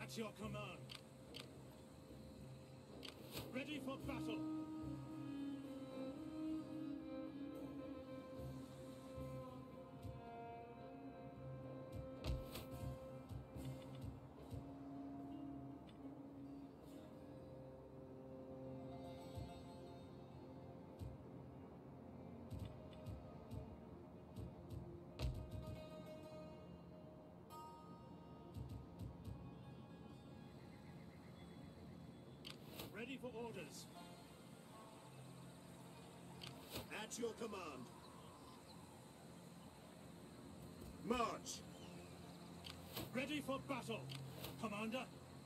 At your command. Ready for battle. Ready for orders. At your command. March! Ready for battle, Commander.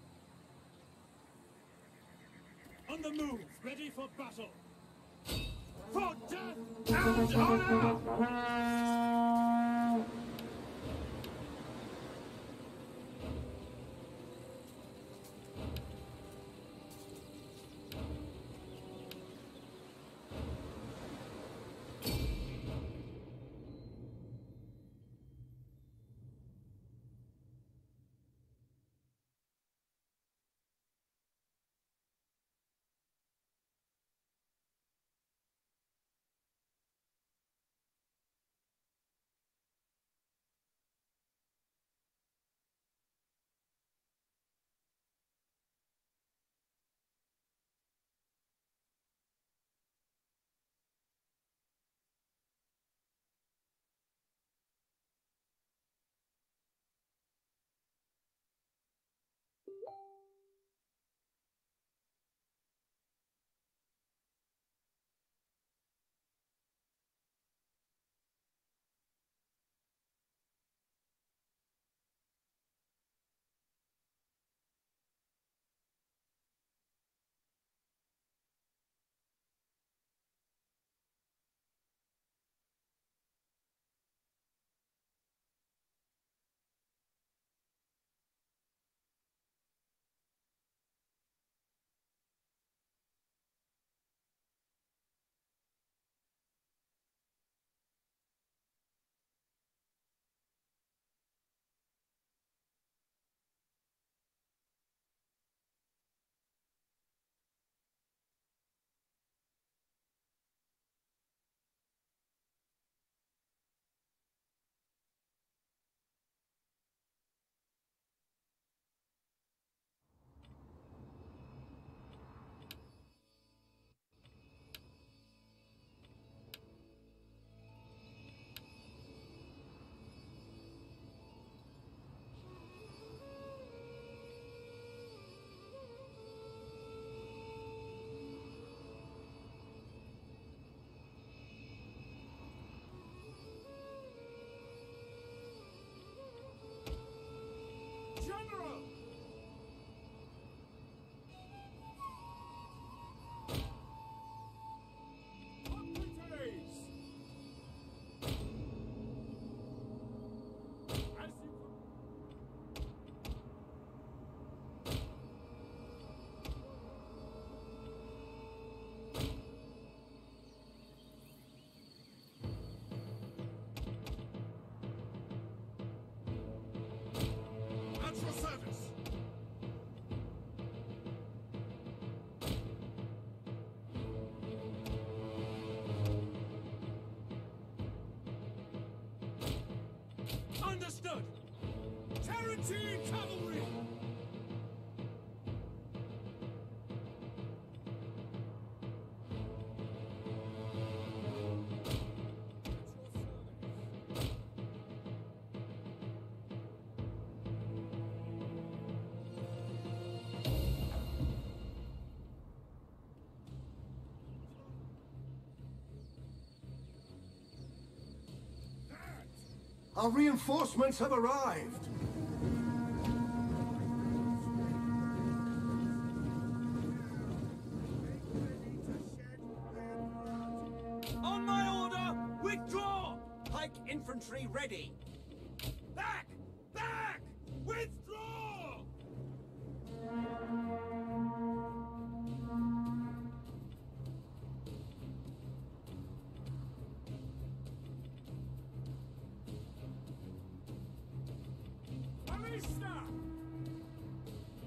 On the move, ready for battle. For death and honor! General! Competes! As you At your service! Understood! Tarantine cavalry! Our reinforcements have arrived! On my order, withdraw! Pike infantry ready. Back! Back! Withdraw! Ballista!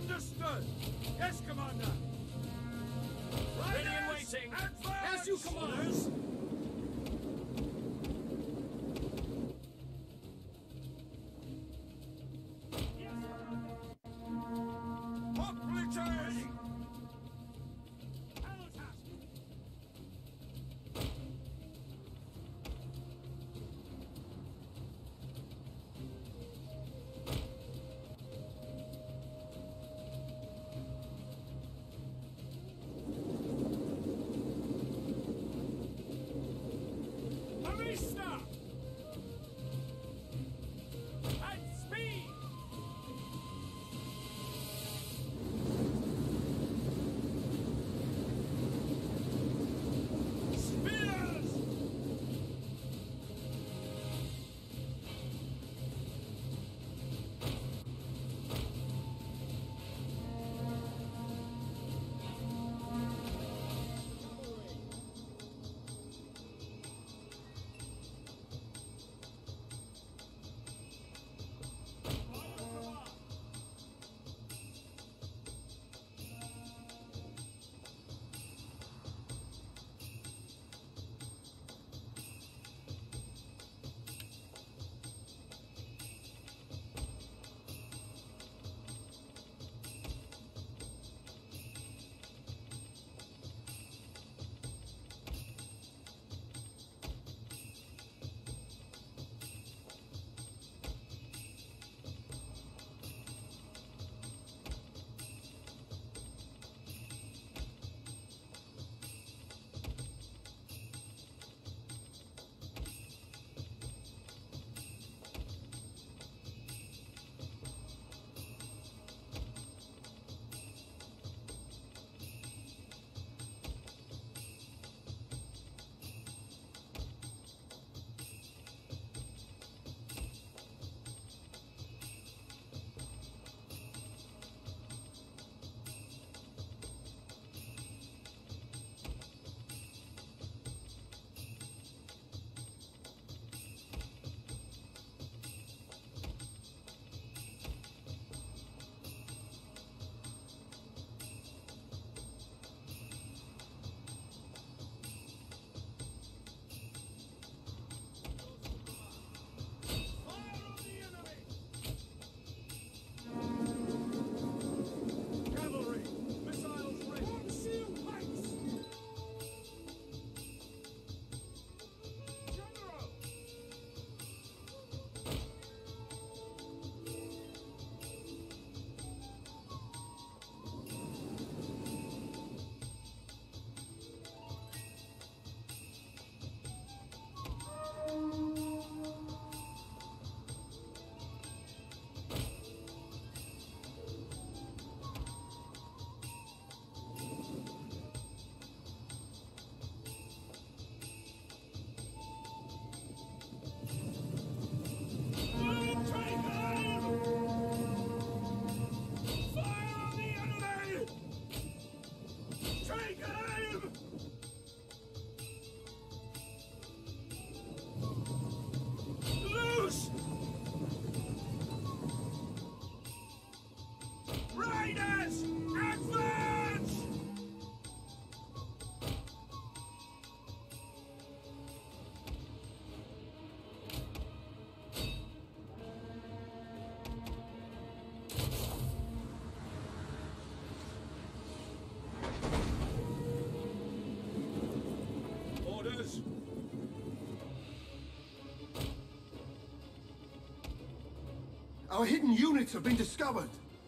Understood! Yes, Commander! Ready and waiting. Advance! As you command. Obligating! Arista! At speed! Spears! Our hidden units have been discovered.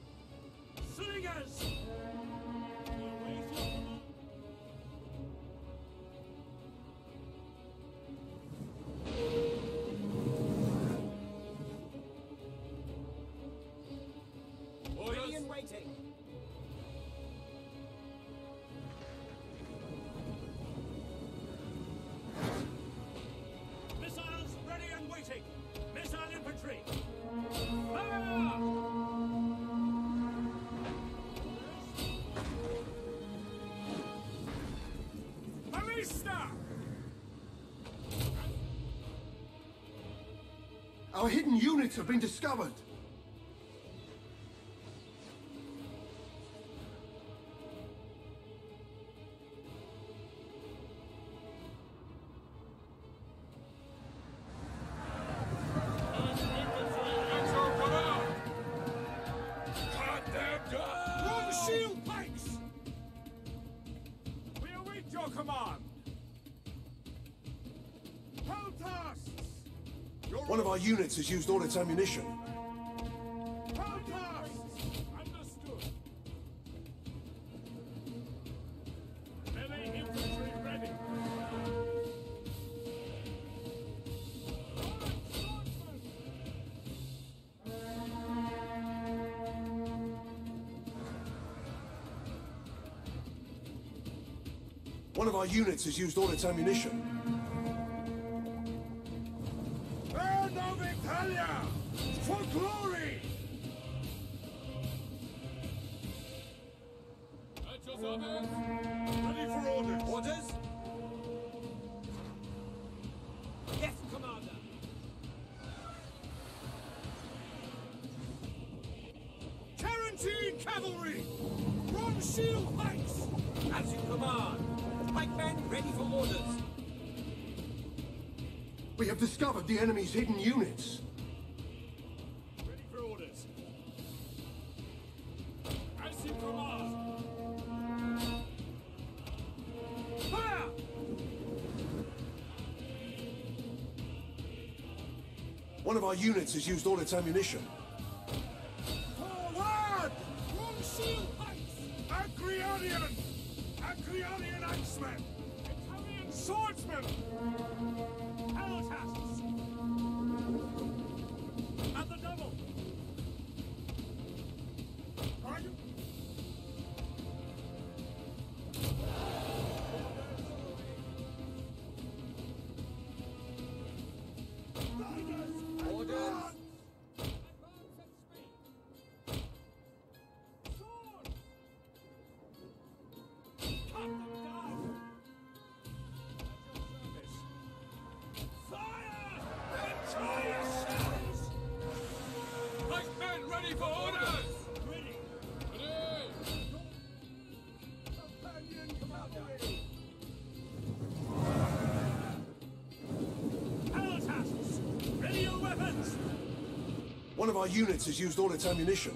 Slingers! Ready and waiting. Missiles ready and waiting. Missile infantry. Fire! Ballista! Our hidden units have been discovered. One of our units has used all its ammunition. Understood. Melee infantry ready. One of our units has used all its ammunition. Burn of Italia! For glory! At your service. Ready for orders. Orders? Yes, Commander. Tarantine cavalry! From Shield Heights! As you command. Pikemen ready for orders. We have discovered the enemy's hidden units. Ready for orders. As you command. Fire! One of our units has used all its ammunition. Forward! From Shield Heights! Acreonian! Acreonian axemen! Italian swordsmen! Pelotas! At the double! Are you? Orders! Advance at speed! Sword! Cut them down! At your service! Fire! Enjoy yourselves! Pikemen ready for orders! Ready! Ready! Companion cavalry! Pelotas! Ready your weapons! One of our units has used all its ammunition.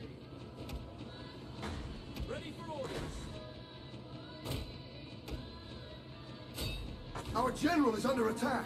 Ready for orders! Our general is under attack.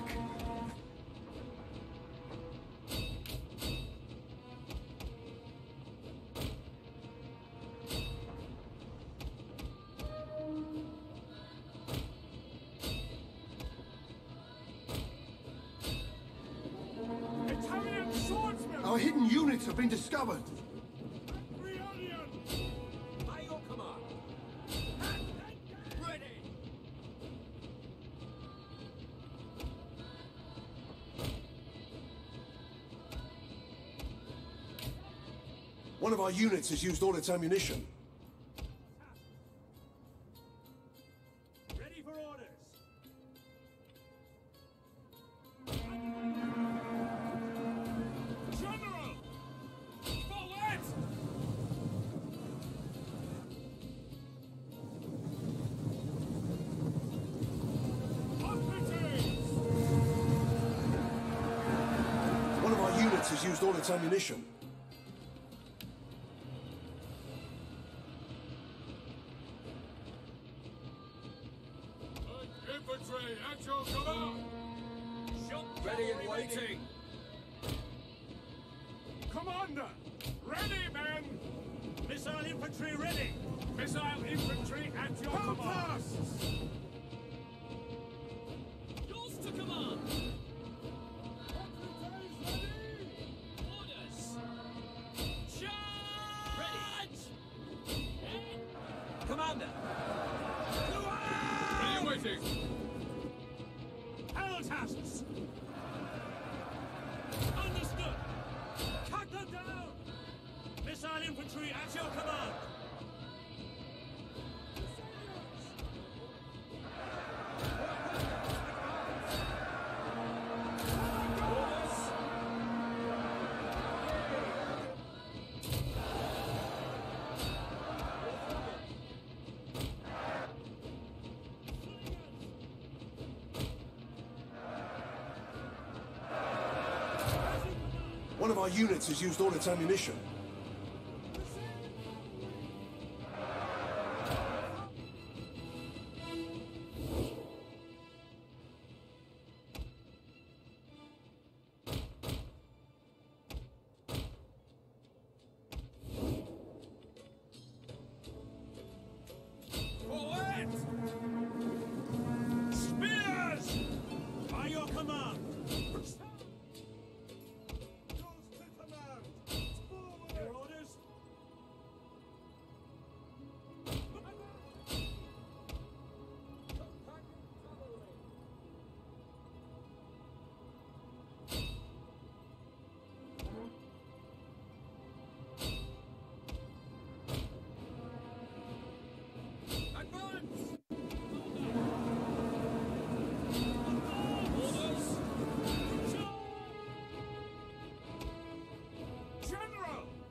Italian swordsmen! Our hidden units have been discovered. Brionian! By your command! Ready! One of our units has used all its ammunition. Ready for orders! General! Forward! Officers! One of our units has used all its ammunition. Infantry at your command! Shot ready and waiting! Commander! Ready, men! Missile infantry ready! Missile infantry at your command! Yours to command! Orders! Charge! Ready! Commander! Ready waiting! Pelotas! Understood! Cut them down! Missile infantry at your command! Orders! One of our units has used all its ammunition.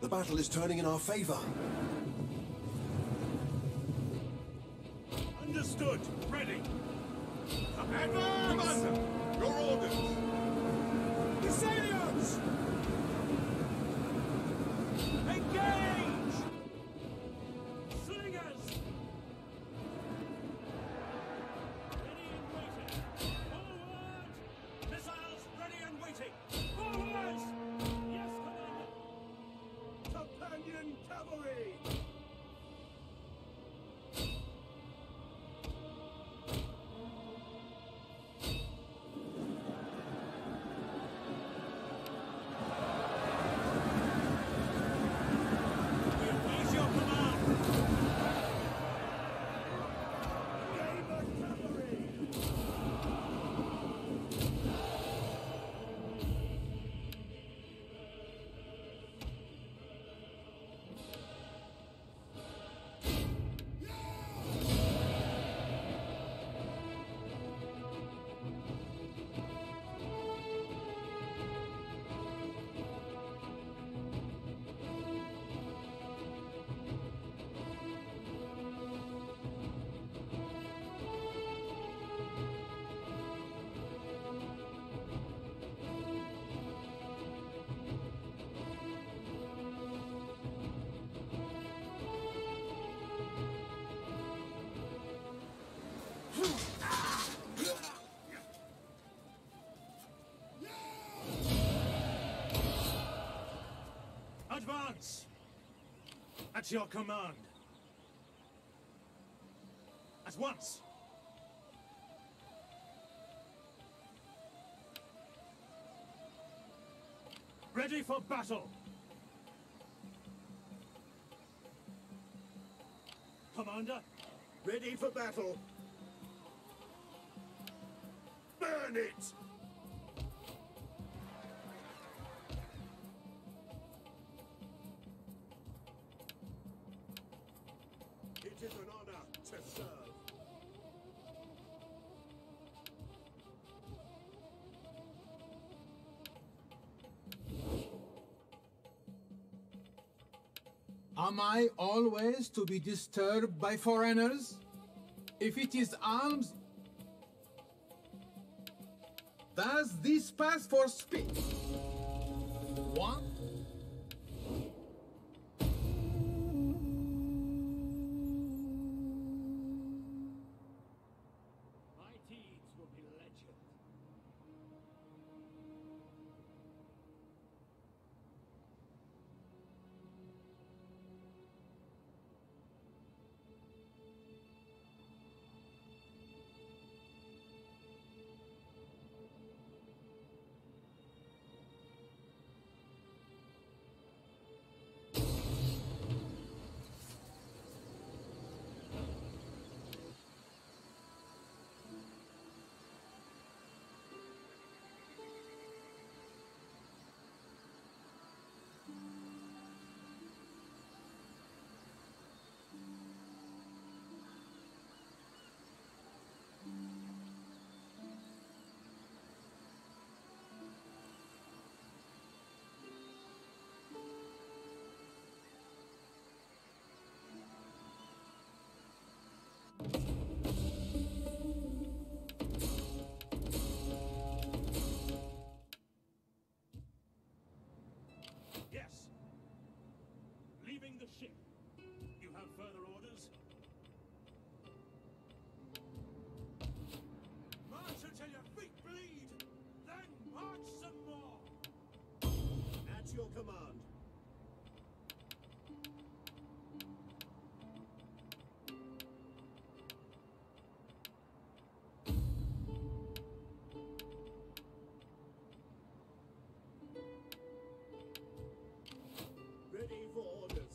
The battle is turning in our favor. Understood. Ready. Commander! Your orders! Thessalians! Engage! Slingers! Ready and waiting. Forward! Missiles ready and waiting. Forward! Yes, Commander. Companion cavalry! Where's your command? Gamer cavalry! Advance! At your command. At once! Ready for battle! Commander, Ready for battle! Burn it! It is an honor to serve. Am I always to be disturbed by foreigners? If it is arms, does this pass for speech? One? my deeds will be legend. Yes. Leaving the ship. You have further orders? March until your feet bleed! Then march some more! At your command. Ready for orders.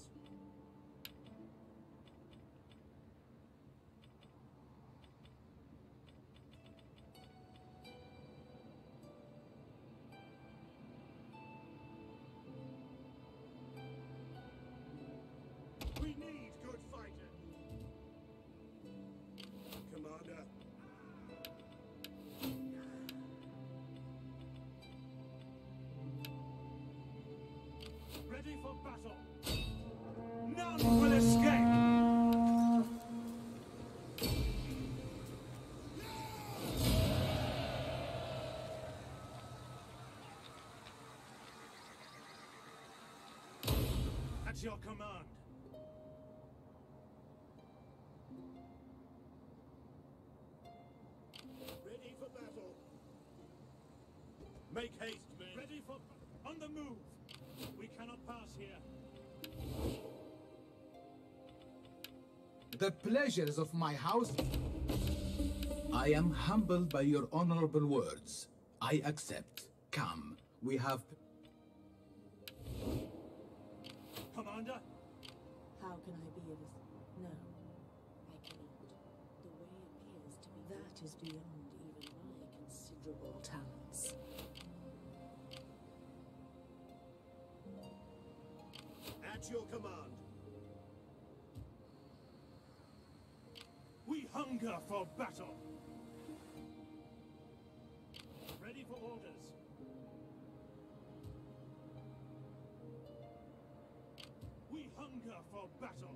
Ready for battle. None will escape. At your command. Ready for battle. Make haste, men. Ready for... On the move. We cannot pass here. The pleasures of my house. I am humbled by your honorable words. I accept. Come, we have... Commander? How can I be of... No, I cannot. The way appears to be... That is beyond even my considerable talents. At your command. We hunger for battle. Ready for orders. We hunger for battle.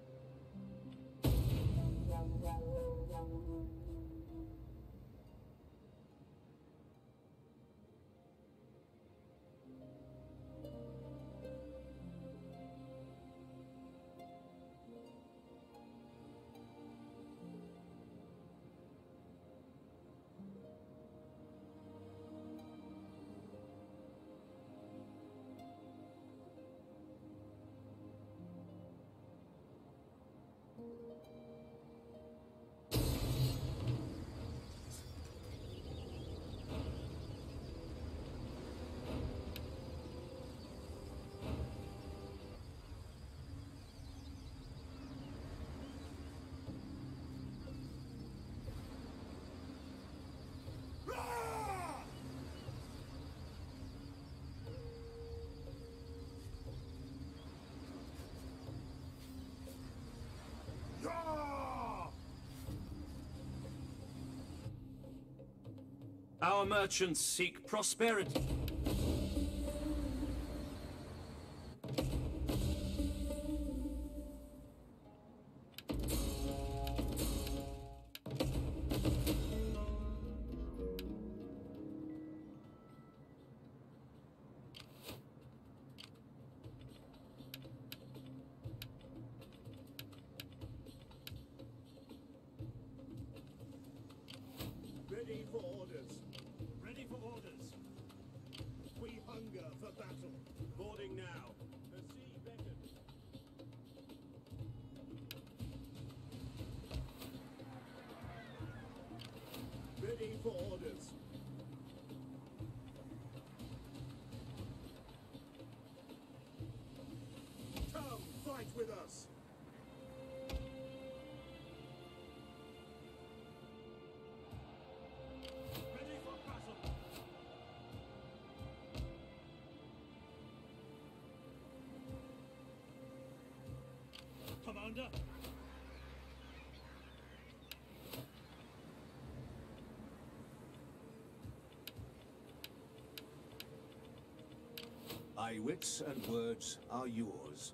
Our merchants seek prosperity. Ready for orders. Ready for orders. We hunger for battle. Boarding now. The sea beckons. Ready for orders. Come, fight with us. Ready for battle. Commander? My wits and words are yours.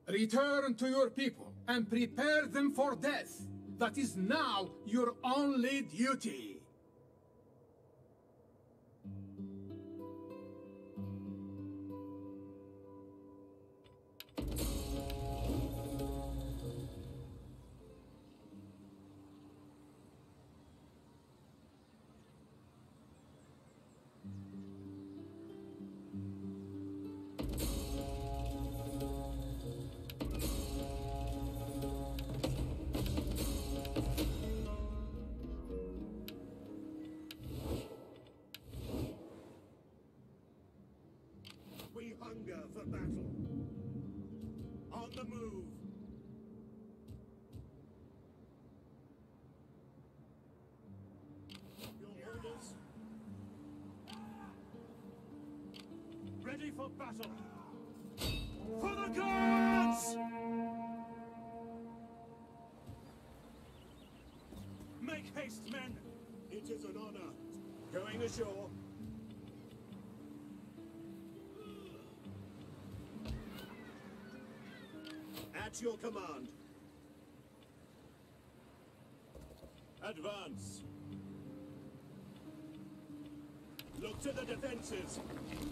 Return to your people and prepare them for death. That is now your only duty. We hunger for battle. On the move. Your orders. Ready for battle. For the gods! Make haste, men. It is an honor. Going ashore. At your command. Advance. Look to the defenses.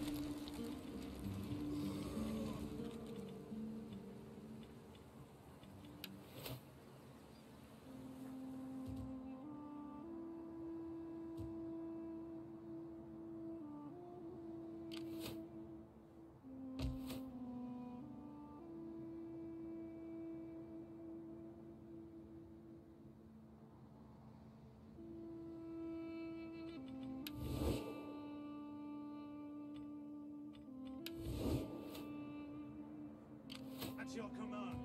At your command.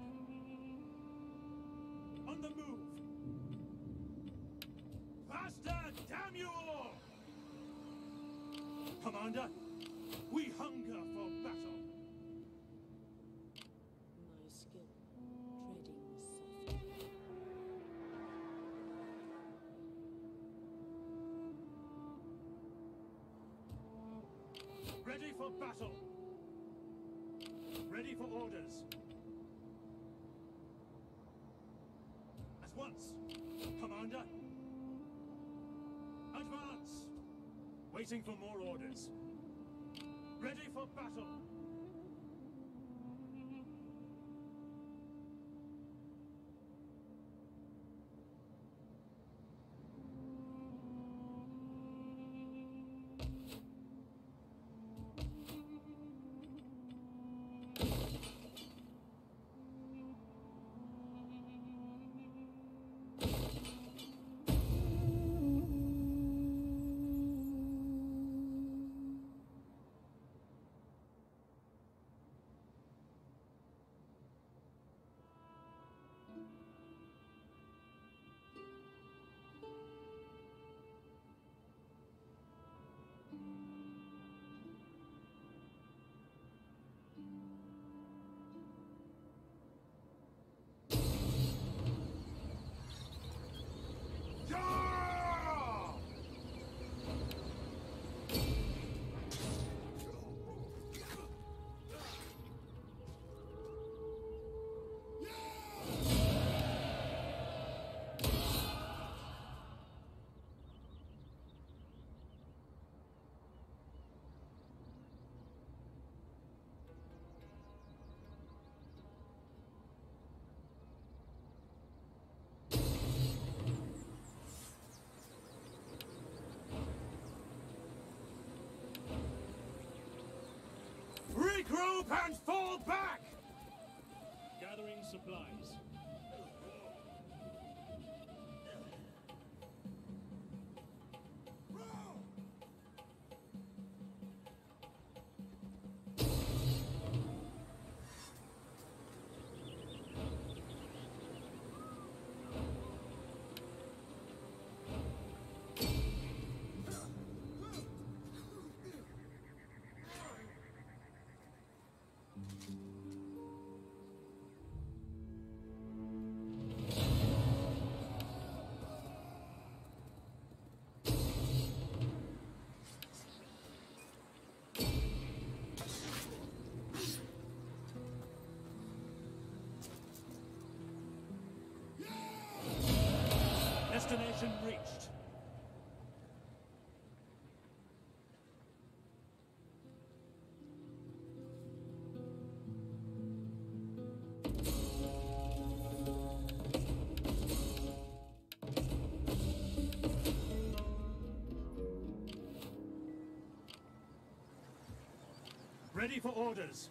On the move. Faster, damn you all! Commander, we hunger for battle. My skill, treading softly. Ready for battle. Ready for orders. At once. Commander. Advance. Waiting for more orders. Ready for battle. Regroup and fall back! Gathering supplies. destination reached. Ready for orders.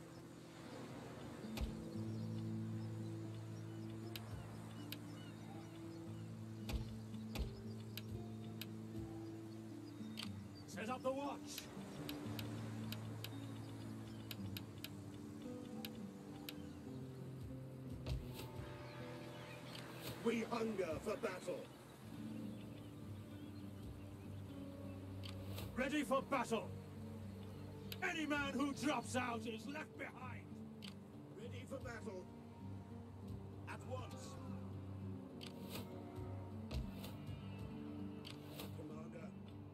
Set up the watch. We hunger for battle. Ready for battle. Any man who drops out is left behind. Ready for battle. At once. Commander.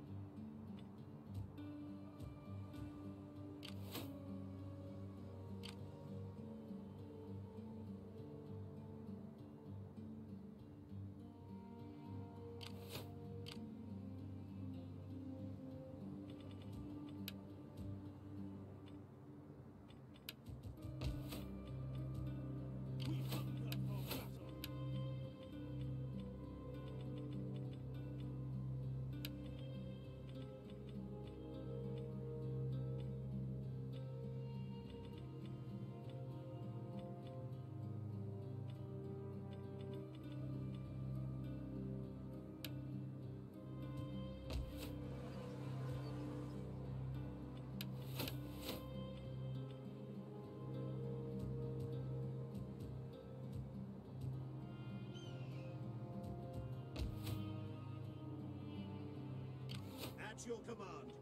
We hunger for battle. At your command.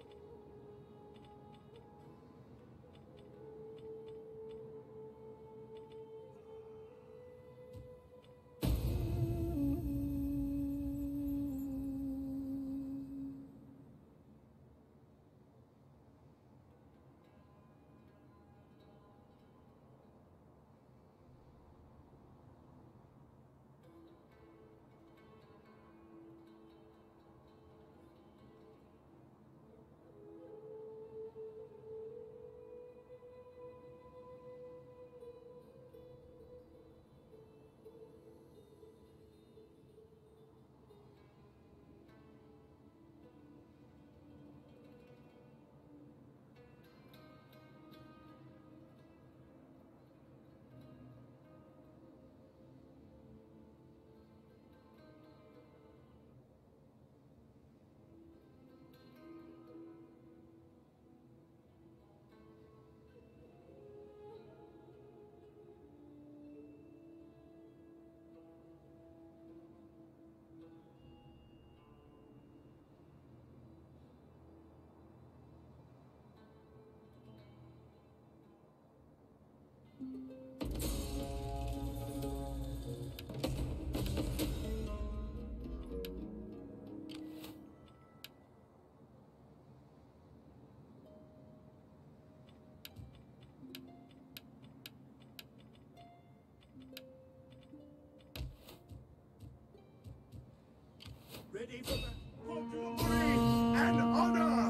Ready for battle. For glory and honor!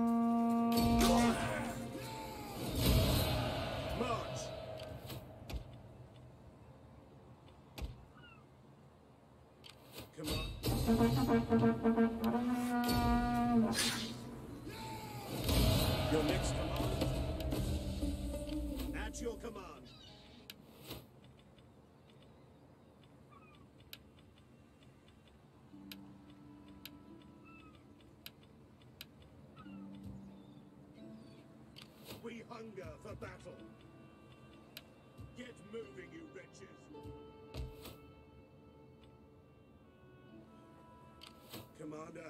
March! Command. Your next command. At your command. We hunger for battle. Get moving, you wretches. Commander.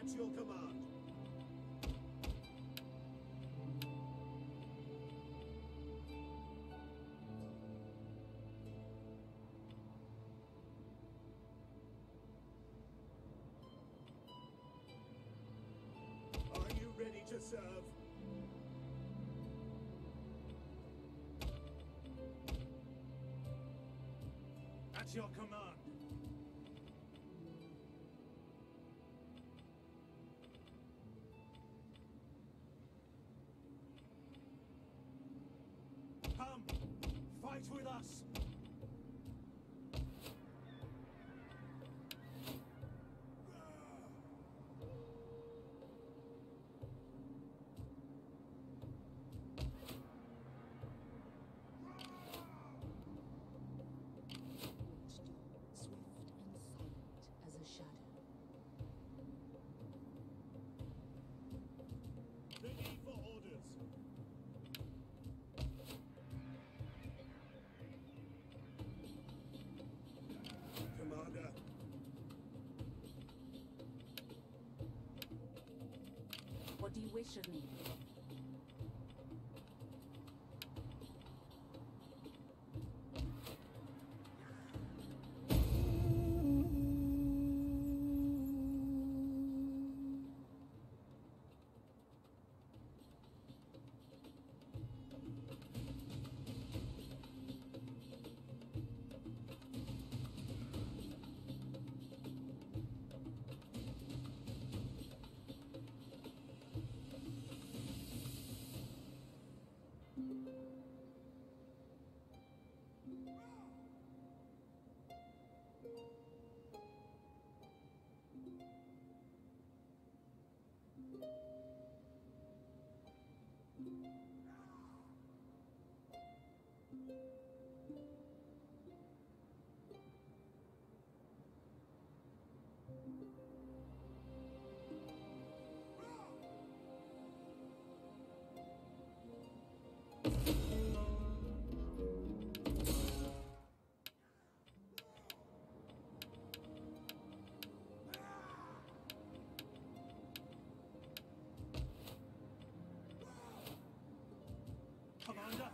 At your command. Are you ready to serve? At your command. Come, fight with us. Swift and silent as a shadow. Ready for orders. Commander. What do you wish of me? Commander.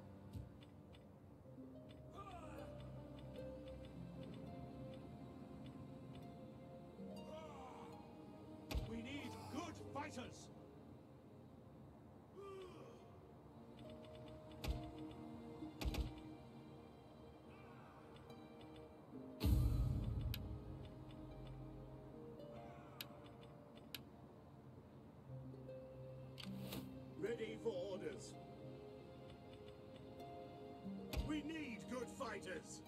We need good fighters. Ready for orders. We need good fighters.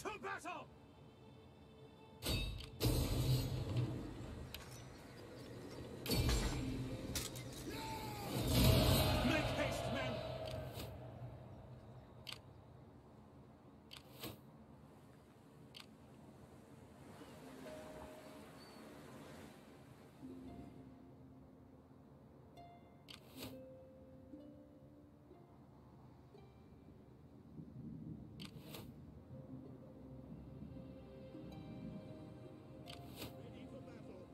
To battle! Make haste, men! Ready for battle.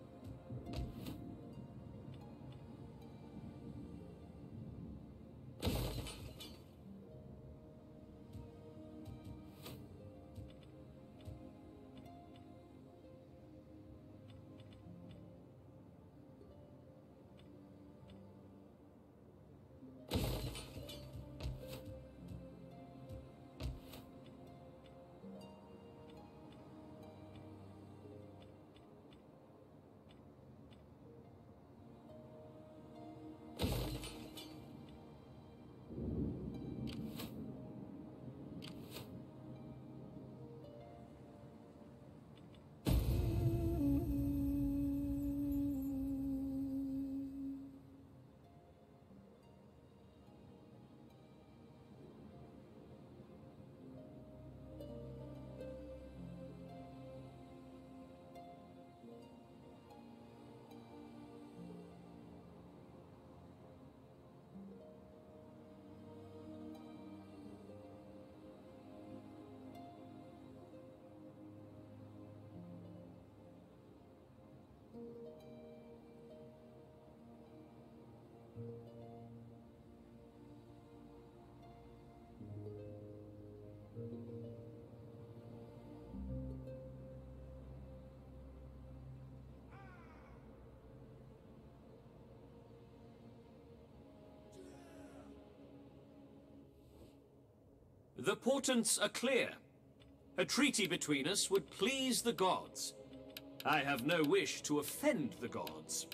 The portents are clear. A treaty between us would please the gods. I have no wish to offend the gods.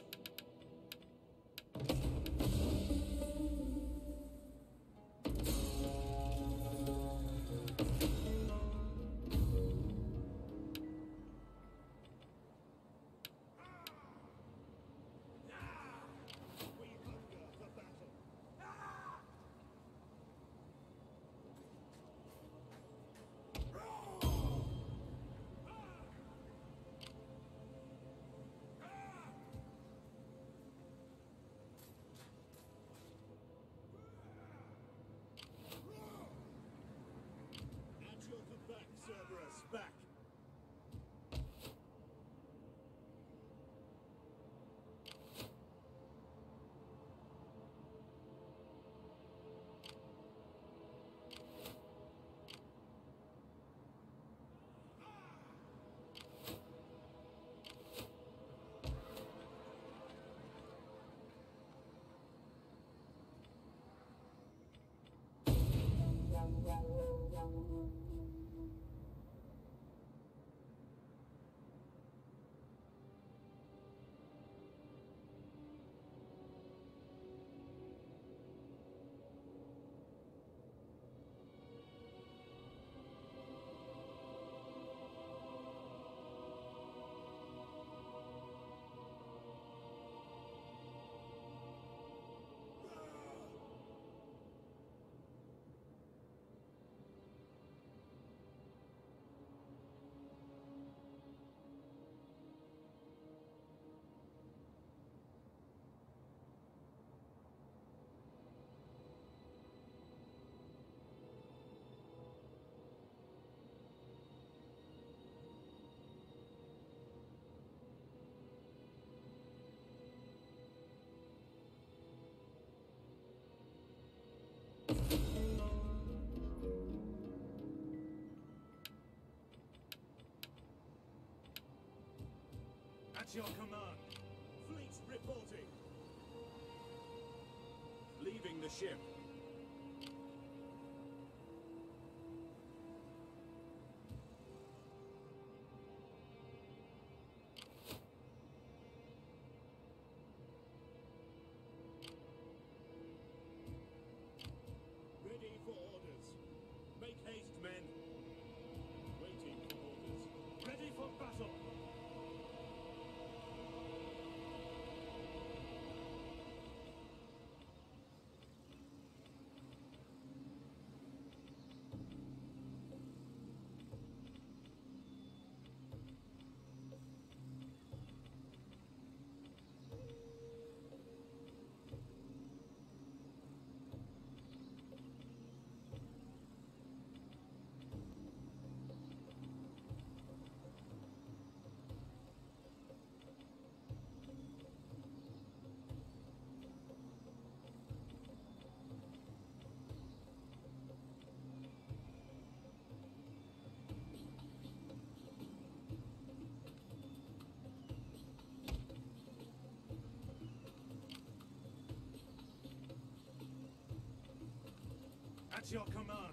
We hunger for battle. At your back, Cerberus, back. At your command. Fleet reporting. Leaving the ship. Ready for orders. Make haste, men. Waiting At your command.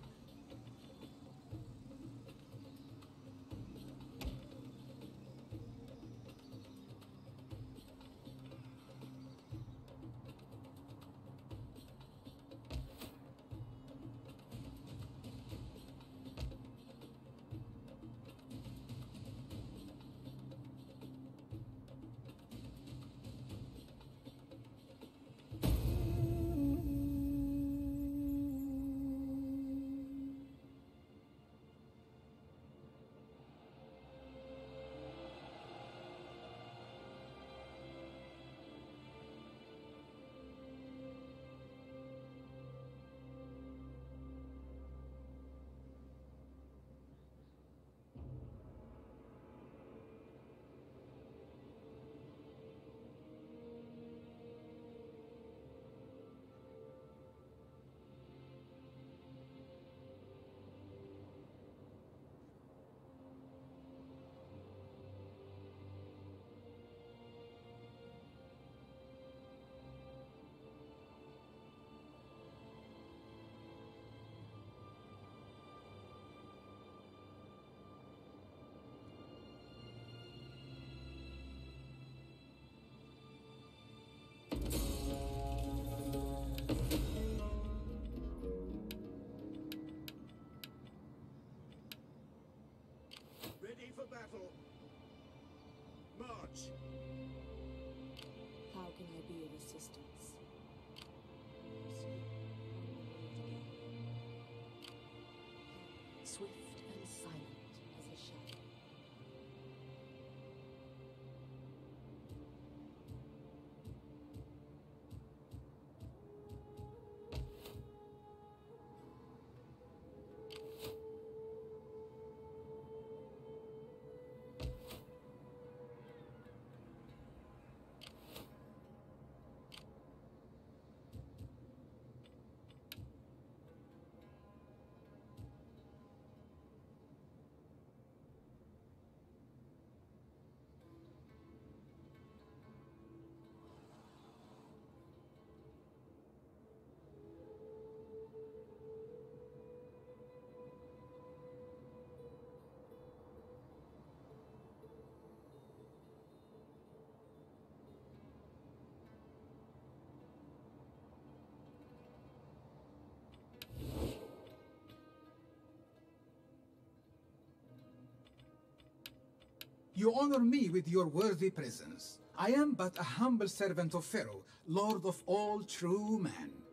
Ready for battle. March. How can I be of assistance? Swift and silent as a shadow. You honor me with your worthy presence. I am but a humble servant of Pharaoh, lord of all true men.